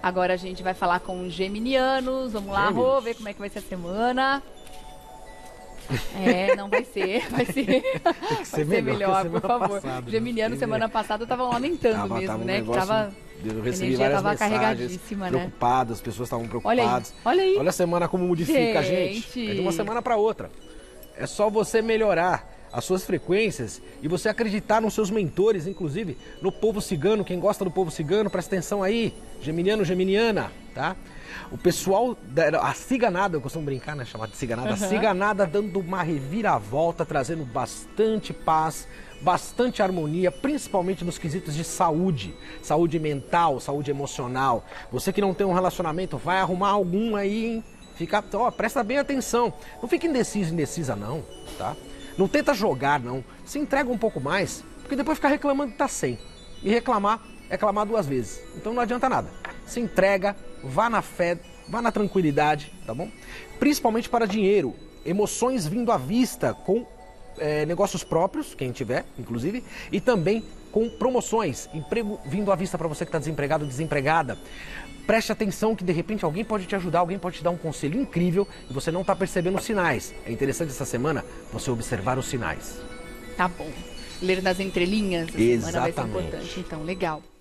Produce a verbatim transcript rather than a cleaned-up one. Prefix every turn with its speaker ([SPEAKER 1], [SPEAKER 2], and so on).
[SPEAKER 1] Agora a gente vai falar com os geminianos. Vamos lá,
[SPEAKER 2] Gêmeos.
[SPEAKER 1] Rô, ver como é que vai ser a semana. É, não vai ser, vai ser,
[SPEAKER 2] Tem que
[SPEAKER 1] vai
[SPEAKER 2] ser
[SPEAKER 1] ser
[SPEAKER 2] melhor que a
[SPEAKER 1] melhor, por
[SPEAKER 2] semana
[SPEAKER 1] favor.
[SPEAKER 2] passada, né?
[SPEAKER 1] Geminiano,
[SPEAKER 2] Tem
[SPEAKER 1] semana passada, estavam lamentando
[SPEAKER 2] Tava,
[SPEAKER 1] mesmo,
[SPEAKER 2] tava um
[SPEAKER 1] né? Que
[SPEAKER 2] negócio,
[SPEAKER 1] tava,
[SPEAKER 2] eu
[SPEAKER 1] a
[SPEAKER 2] recebi
[SPEAKER 1] energia
[SPEAKER 2] várias
[SPEAKER 1] tava
[SPEAKER 2] mensagens,
[SPEAKER 1] carregadíssima, né?
[SPEAKER 2] preocupadas, as pessoas estavam
[SPEAKER 1] Olha aí,
[SPEAKER 2] preocupadas.
[SPEAKER 1] olha aí.
[SPEAKER 2] Olha a semana como modifica, gente.
[SPEAKER 1] Gente.
[SPEAKER 2] É de uma semana para outra. É só você melhorar as suas frequências e você acreditar nos seus mentores, inclusive no povo cigano. Quem gosta do povo cigano, presta atenção aí, geminiano, geminiana, tá? O pessoal, da, a ciganada, eu costumo brincar, né, chamar de ciganada,
[SPEAKER 1] Uhum.
[SPEAKER 2] a ciganada dando uma reviravolta, trazendo bastante paz, bastante harmonia, principalmente nos quesitos de saúde, saúde mental, saúde emocional. Você que não tem um relacionamento, vai arrumar algum aí, hein? Fica, ó, presta bem atenção, não fica indeciso, indecisa não, tá? Não tenta jogar não, se entrega um pouco mais, porque depois fica reclamando que tá sem. E reclamar é clamar duas vezes, então não adianta nada. Se entrega, vá na fé, vá na tranquilidade, tá bom? Principalmente para dinheiro, emoções vindo à vista com é, negócios próprios, quem tiver, inclusive, e também com promoções, emprego vindo à vista para você que está desempregado ou desempregada. Preste atenção que de repente alguém pode te ajudar, alguém pode te dar um conselho incrível e você não está percebendo os sinais. É interessante essa semana você observar os sinais.
[SPEAKER 1] Tá bom. Ler nas entrelinhas, a semana vai ser
[SPEAKER 2] Exatamente.
[SPEAKER 1] importante, então, legal.